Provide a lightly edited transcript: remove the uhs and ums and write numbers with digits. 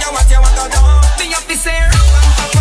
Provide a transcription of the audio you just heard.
what you want to do. Me have to say,